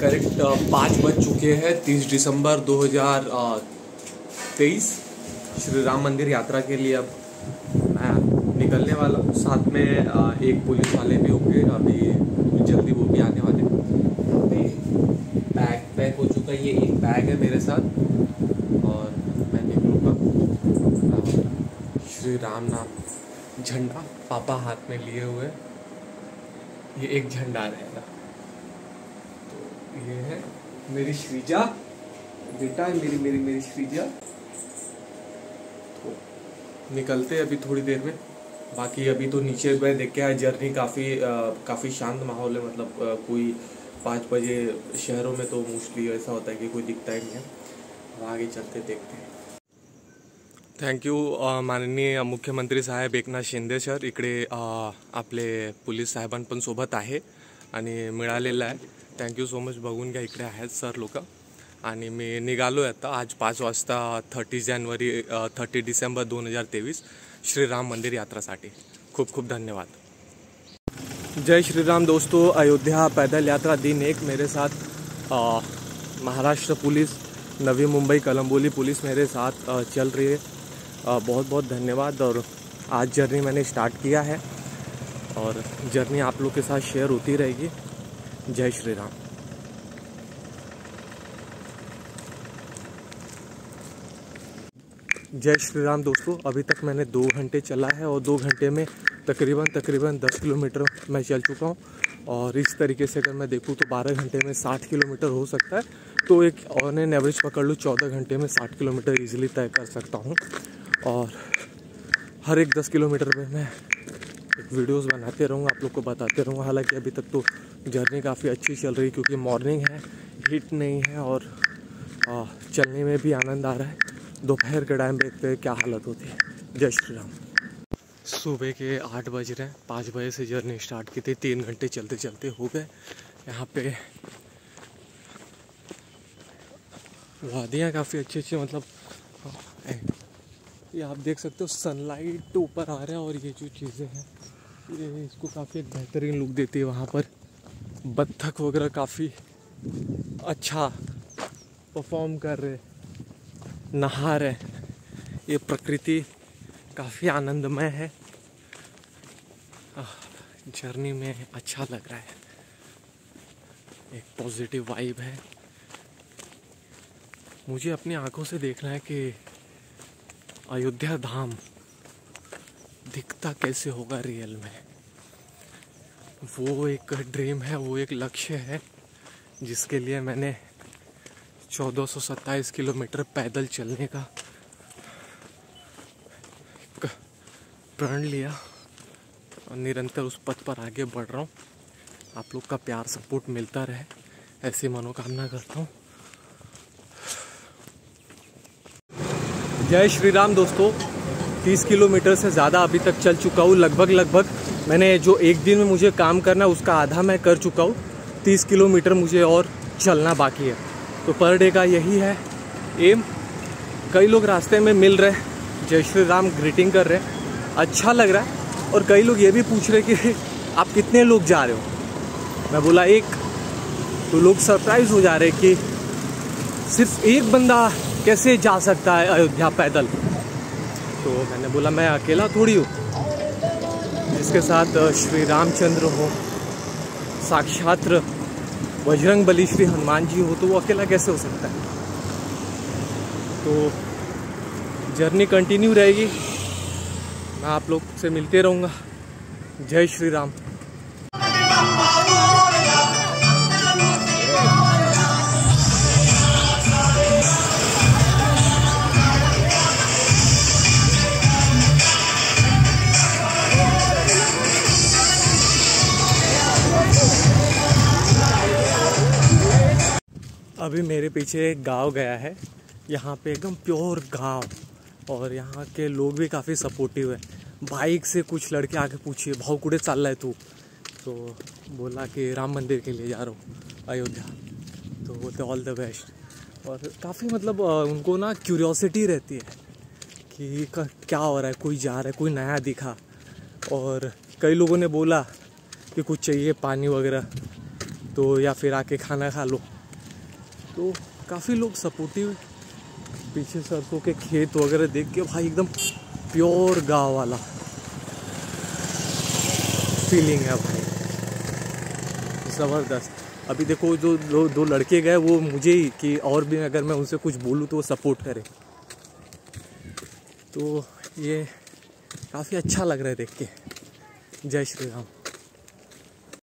Correct 5 बज चुके हैं। 30 दिसंबर 2023 श्री राम मंदिर यात्रा के लिए अब मैं निकलने वाला हूँ। साथ में एक पुलिस वाले भी होंगे, अभी जल्दी वो भी आने वाले। अभी बैग पैक हो चुका है, ये एक बैग है मेरे साथ और मैं निकलूँगा। श्री राम नाम झंडा पापा हाथ में लिए हुए, ये एक झंडा रहेगा। तो ये है मेरी श्रीजा, बेटा है मेरी मेरी मेरी श्रीजा। तो निकलते हैं अभी थोड़ी देर में। बाकी अभी तो नीचे में देख के आए, जर्नी काफ़ी शांत माहौल है। मतलब कोई 5 बजे शहरों में तो मोस्टली ऐसा होता है कि कोई दिखता ही नहीं है। आगे चलते देखते हैं। थँक्यू माननीय मुख्यमंत्री साहेब एकनाथ शिंदे सर, इकडे आपले पोलीस साहेबां पण सोबत आहे आणि मिळालेलं आहे। Thank you so much. बघून घ्या, इकडे आहेत सर लोक। आणि मी निघालो आहे आता आज 5 वाजता 30 डिसेंबर 2023 श्रीराम मंदिर यात्रासाठी। खूप खूप धन्यवाद। जय श्री राम दोस्तों। अयोध्या पैदल यात्रा दिन 1 मेरे साथ महाराष्ट्र पुलिस, नवी मुंबई कलम्बोली पुलिस मेरे साथ चल रही है। बहुत बहुत धन्यवाद। और आज जर्नी मैंने स्टार्ट किया है और जर्नी आप लोग के साथ शेयर होती रहेगी। जय श्री राम। जय श्री राम दोस्तों। अभी तक मैंने 2 घंटे चला है और 2 घंटे में तकरीबन 10 किलोमीटर मैं चल चुका हूँ। और इस तरीके से अगर मैं देखूँ तो 12 घंटे में 60 किलोमीटर हो सकता है। तो एक ऑन एन एवरेज पकड़ लूँ 14 घंटे में 60 किलोमीटर इजीली तय कर सकता हूँ। और हर एक 10 किलोमीटर में मैं एक वीडियोस बनाते रहूँगा, आप लोग को बताते रहूँगा। हालांकि अभी तक तो जर्नी काफ़ी अच्छी चल रही है क्योंकि मॉर्निंग है, हीट नहीं है और चलने में भी आनंद आ रहा है। दोपहर के टाइम देखते हैं क्या हालत होती है। जय श्री राम। सुबह के 8 बज रहे हैं। 5 बजे से जर्नी स्टार्ट की थी, 3 घंटे चलते चलते हो गए। यहाँ पे वादियाँ काफ़ी अच्छी अच्छी, मतलब ये आप देख सकते हो सनलाइट ऊपर आ रहा है। और ये जो चीज़ें हैं ये इसको काफ़ी एक बेहतरीन लुक देती है। वहाँ पर बत्तख वगैरह काफ़ी अच्छा परफॉर्म कर रहे, नहा रहे। ये प्रकृति काफ़ी आनंदमय है। जर्नी में अच्छा लग रहा है, एक पॉजिटिव वाइब है। मुझे अपनी आंखों से देखना है कि अयोध्या धाम दिखता कैसे होगा रियल में। वो एक ड्रीम है, वो एक लक्ष्य है जिसके लिए मैंने 1427 किलोमीटर पैदल चलने का प्रण लिया और निरंतर उस पथ पर आगे बढ़ रहा हूँ। आप लोग का प्यार सपोर्ट मिलता रहे, ऐसी मनोकामना करता हूँ। जय श्री राम दोस्तों। 30 किलोमीटर से ज़्यादा अभी तक चल चुका हूँ। लगभग मैंने जो एक दिन में मुझे काम करना उसका आधा मैं कर चुका हूँ। 30 किलोमीटर मुझे और चलना बाकी है। तो पर डे का यही है एम। कई लोग रास्ते में मिल रहे, जय श्री राम ग्रीटिंग कर रहे, अच्छा लग रहा है। और कई लोग ये भी पूछ रहे कि आप कितने लोग जा रहे हो। मैं बोला 1। तो लोग सरप्राइज हो जा रहे कि सिर्फ एक बंदा कैसे जा सकता है अयोध्या पैदल। तो मैंने बोला मैं अकेला थोड़ी हूँ, जिसके साथ श्री रामचंद्र हो, साक्षात बजरंग बली श्री हनुमान जी हो, तो वो अकेला कैसे हो सकता है। तो जर्नी कंटिन्यू रहेगी, मैं आप लोग से मिलते रहूँगा। जय श्री राम। अभी मेरे पीछे एक गांव गया है, यहाँ पे एकदम प्योर गांव। और यहाँ के लोग भी काफ़ी सपोर्टिव है। बाइक से कुछ लड़के आके पूछिए भाव कुड़े चल रहा है तू, तो बोला कि राम मंदिर के लिए जा रहा हूँ अयोध्या। तो बोलते ऑल द बेस्ट। और काफ़ी मतलब उनको ना क्यूरियोसिटी रहती है कि क्या हो रहा है, कोई जा रहा है, कोई नया दिखा। और कई लोगों ने बोला कि कुछ चाहिए पानी वगैरह, तो या फिर आके खाना खा लो। तो काफ़ी लोग सपोर्टिव। पीछे सरसों के खेत वगैरह देख के भाई एकदम प्योर गाँव वाला फीलिंग है भाई, ज़बरदस्त। अभी देखो जो दो लड़के गए वो मुझे ही कि और भी अगर मैं उनसे कुछ बोलूँ तो वो सपोर्ट करे, तो ये काफ़ी अच्छा लग रहा है देख के। जय श्री राम।